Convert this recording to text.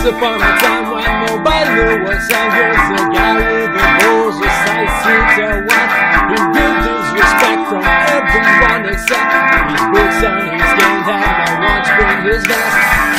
upon a time when nobody knew what song was. The guy with the balls was size to one. He built his respect from everyone except his boots on his game. Had no one to bring his vest.